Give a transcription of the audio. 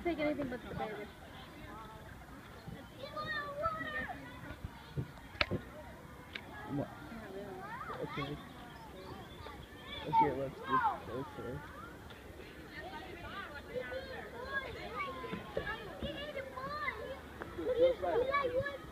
take anything but the baby. No. Okay. Okay, let's just go for it.